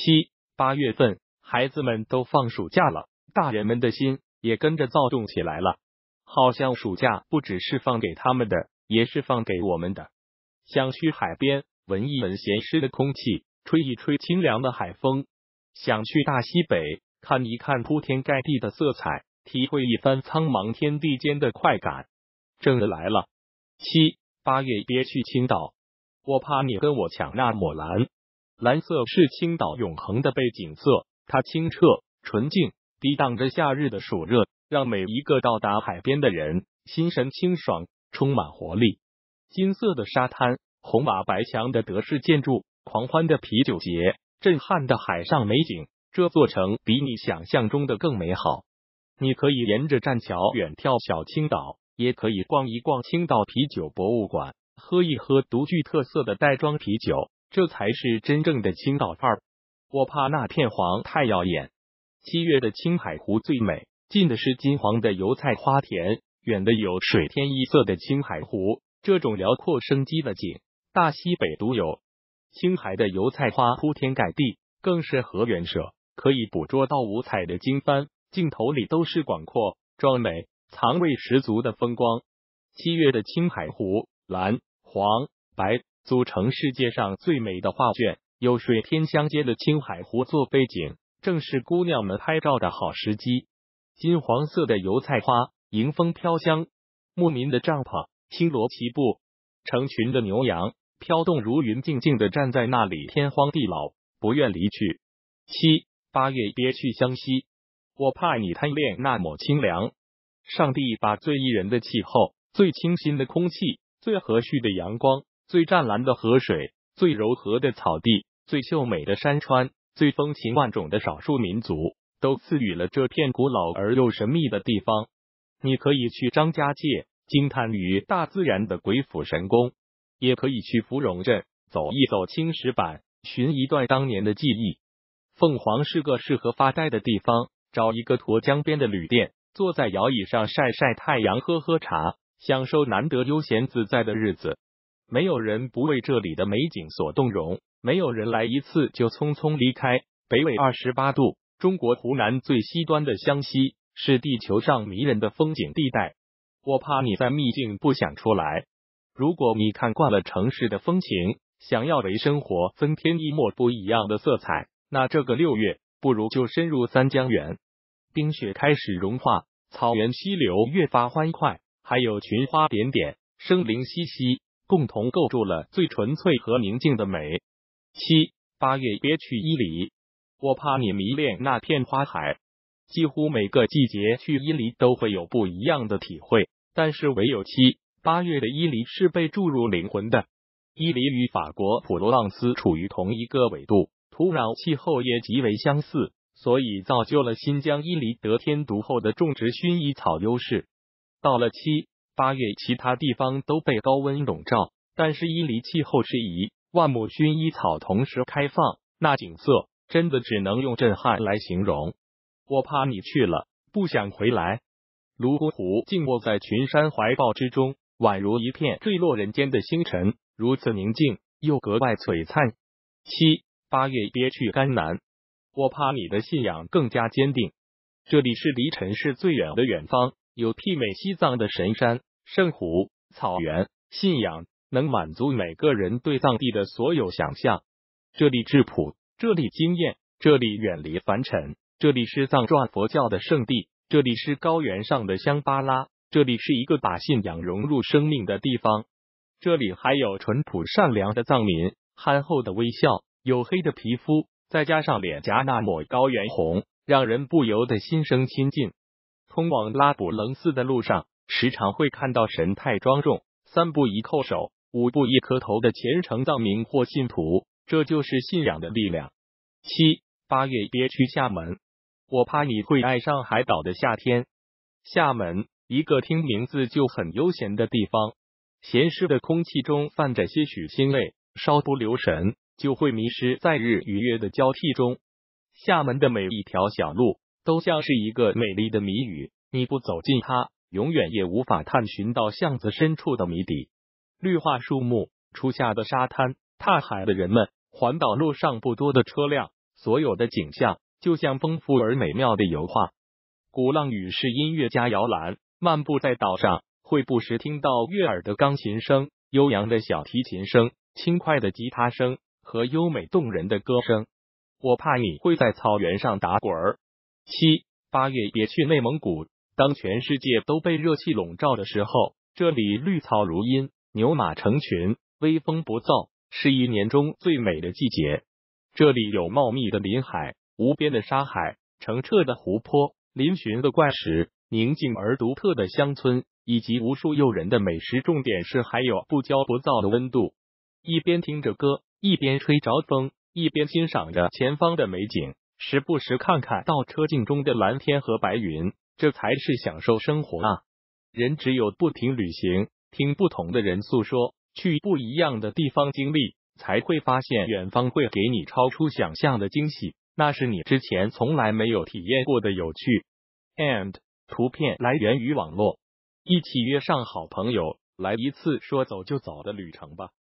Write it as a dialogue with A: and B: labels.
A: 7、8月份，孩子们都放暑假了，大人们的心也跟着躁动起来了。好像暑假不只是放给他们的，也是放给我们的。想去海边，闻一闻咸湿的空气，吹一吹清凉的海风；想去大西北，看一看铺天盖地的色彩，体会一番苍茫天地间的快感。正来了，7、8月别去青岛，我怕你跟我抢那抹蓝。蓝色是青岛永恒的背景色，它清澈纯净，抵挡着夏日的暑热，让每一个到达海边的人心神清爽，充满活力。金色的沙滩，红瓦白墙的德式建筑，狂欢的啤酒节，震撼的海上美景，这座城比你想象中的更美好。你可以沿着栈桥远眺小青岛，也可以逛一逛青岛啤酒博物馆，喝一喝独具特色的袋装啤酒，这才是真正的青岛范儿。我怕那片黄太耀眼。7月的青海湖最美，近的是金黄的油菜花田，远的有水天一色的青海湖。这种辽阔生机的景，大西北独有。青海的油菜花铺天盖地，更是河源舍，可以捕捉到五彩的经幡，镜头里都是广阔、壮美、藏味十足的风光。7月的青海湖，蓝、黄、白组成世界上最美的画卷，有水天相接的青海湖做背景，正是姑娘们拍照的好时机。金黄色的油菜花迎风飘香，牧民的帐篷轻罗棋布，成群的牛羊飘动如云，静静地站在那里，天荒地老，不愿离去。7、8月别去湘西，我怕你贪恋那抹清凉。上帝把最宜人的气候、最清新的空气、最和煦的阳光、最湛蓝的河水、最柔和的草地、最秀美的山川、最风情万种的少数民族，都赐予了这片古老而又神秘的地方。你可以去张家界，惊叹于大自然的鬼斧神工，也可以去芙蓉镇走一走青石板，寻一段当年的记忆。凤凰是个适合发呆的地方，找一个沱江边的旅店，坐在摇椅上晒晒太阳，喝喝茶，享受难得悠闲自在的日子。没有人不为这里的美景所动容，没有人来一次就匆匆离开。北纬28度，中国湖南最西端的湘西，是地球上迷人的风景地带。我怕你在秘境不想出来。如果你看惯了城市的风情，想要为生活增添一抹不一样的色彩，那这个6月不如就深入三江源。冰雪开始融化，草原溪流越发欢快，还有群花点点，生灵熙熙，共同构筑了最纯粹和宁静的美。7、8月别去伊犁，我怕你迷恋那片花海。几乎每个季节去伊犁都会有不一样的体会，但是唯有7、8月的伊犁是被注入灵魂的。伊犁与法国普罗旺斯处于同一个纬度，土壤气候也极为相似，所以造就了新疆伊犁得天独厚的种植薰衣草优势。到了7、8月，其他地方都被高温笼罩，但是伊犁气候适宜，万亩薰衣草同时开放，那景色真的只能用震撼来形容。我怕你去了不想回来。泸沽湖静卧在群山怀抱之中，宛如一片坠落人间的星辰，如此宁静又格外璀璨。7、8月别去甘南，我怕你的信仰更加坚定。这里是离尘世最远的远方，有媲美西藏的神山、圣湖、草原，信仰能满足每个人对藏地的所有想象。这里质朴，这里惊艳，这里远离凡尘，这里是藏传佛教的圣地，这里是高原上的香巴拉，这里是一个把信仰融入生命的地方。这里还有淳朴善良的藏民，憨厚的微笑，黝黑的皮肤，再加上脸颊那抹高原红，让人不由得心生亲近。通往拉卜楞寺的路上，时常会看到神态庄重、3步一叩首、5步一磕头的虔诚藏民或信徒，这就是信仰的力量。7、8月别去厦门，我怕你会爱上海岛的夏天。厦门，一个听名字就很悠闲的地方，咸湿的空气中泛着些许腥味，稍不留神就会迷失在日与月的交替中。厦门的每一条小路都像是一个美丽的谜语，你不走进它，永远也无法探寻到巷子深处的谜底。绿化树木，初夏的沙滩，踏海的人们，环岛路上不多的车辆， 所有的景象就像丰富而美妙的油画。鼓浪屿是音乐家摇篮，漫步在岛上，会不时听到悦耳的钢琴声、悠扬的小提琴声、轻快的吉他声和优美动人的歌声。我怕你会在草原上打滚儿。8月别去内蒙古，当全世界都被热气笼罩的时候，这里绿草如茵，牛马成群，微风不燥，是一年中最美的季节。这里有茂密的林海、无边的沙海、澄澈的湖泊、嶙峋的怪石、宁静而独特的乡村，以及无数诱人的美食。重点是还有不骄不躁的温度。一边听着歌，一边吹着风，一边欣赏着前方的美景，时不时看看倒车镜中的蓝天和白云，这才是享受生活啊！人只有不停旅行，听不同的人诉说，去不一样的地方经历，才会发现远方会给你超出想象的惊喜，那是你之前从来没有体验过的有趣。And 图片来源于网络，一起约上好朋友，来一次说走就走的旅程吧。